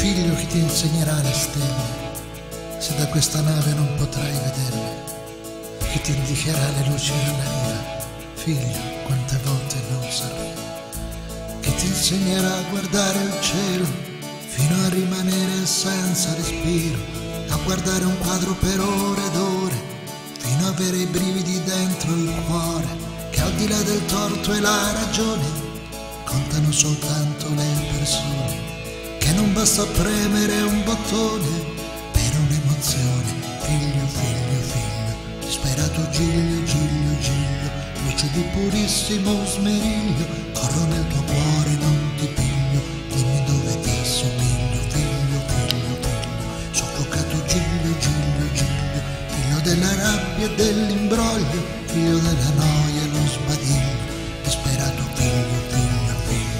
Figlio, chi ti insegnerà le stelle, se da questa nave non potrai vederle? Chi ti indicherà le luci della riva? Figlio, quante volte non saprei. Chi ti insegnerà a guardare il cielo fino a rimanere senza respiro, a guardare un quadro per ore ed ore, fino a avere i brividi dentro il cuore, che al di là del torto e la ragione contano soltanto le persone, che non basta premere un bottone per un'emozione. Figlio, figlio, figlio, disperato Giglio, Giglio, Giglio, luce di purissimo smeriglio, corro nel tuo cuore, non ti piglio, dimmi dove ti assomiglio. Figlio, figlio, figlio, soffocato Giglio, Giglio, Giglio, figlio della rabbia e dell'imbroglio, figlio della noia e lo sbadiglio, disperato figlio, figlio, figlio.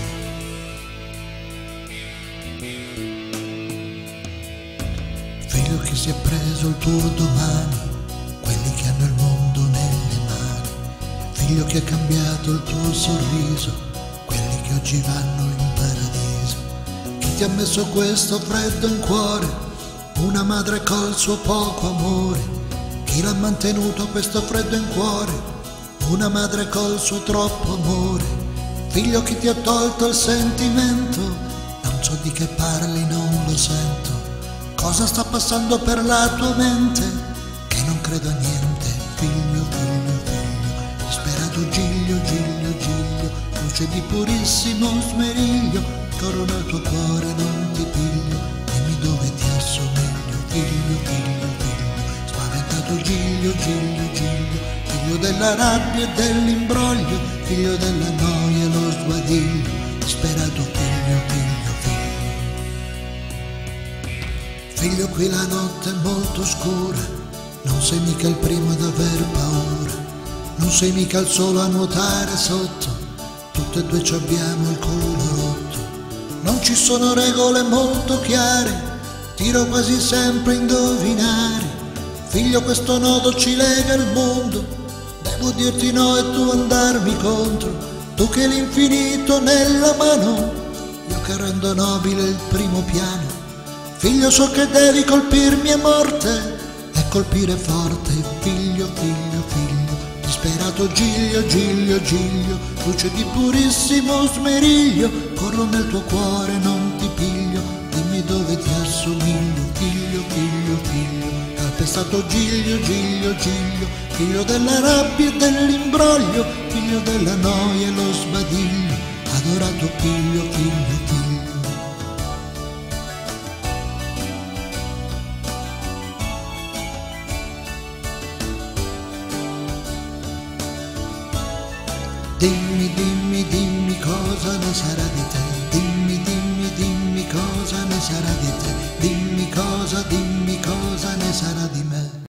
Figlio che si è preso il tuo domani, quelli che hanno il mondo nelle mani. Figlio che ha cambiato il tuo sorriso, quelli che oggi vanno in paradiso. Chi ti ha messo questo freddo in cuore, una madre col suo poco amore. Chi l'ha mantenuto questo freddo in cuore, una madre col suo troppo amore. Figlio, chi ti ha tolto il sentimento, non so di che parli, non lo sento. Cosa sta passando per la tua mente, che non credo a niente. Figlio, figlio, figlio, disperato Giglio, Giglio, Giglio, luce di purissimo smeriglio, corro nel tuo cuore, non ti piglio, dimmi dove ti assomiglio. Figlio, figlio, figlio, spaventato Giglio, Giglio, Giglio, figlio della rabbia e dell'imbroglio, figlio della noia e lo sbadiglio, disperato figlio, figlio, figlio. Figlio, qui la notte è molto scura, non sei mica il primo ad aver paura, non sei mica il solo a nuotare sotto, tutte e due ci abbiamo il culo rotto. Non ci sono regole molto chiare, tiro quasi sempre a indovinare. Figlio, questo nodo ci lega il mondo, devo dirti no e tu andarmi contro. Tu che hai l'infinito nella mano, io che rendo nobile il primo piano. Figlio, so che devi colpirmi a morte e colpire forte. Figlio, figlio, figlio, disperato Giglio, Giglio, Giglio, luce di purissimo smeriglio, corro nel tuo cuore, non ti piglio, dimmi dove ti assomiglio. Figlio, figlio, figlio, calpestato Giglio, Giglio, Giglio, figlio della rabbia e dell'imbroglio, figlio della noia e lo sbadiglio, adorato figlio, figlio, figlio. Dimmi, dimmi, dimmi cosa ne sarà di te. Dimmi, dimmi, dimmi cosa ne sarà di te. Dimmi cosa ne sarà di me.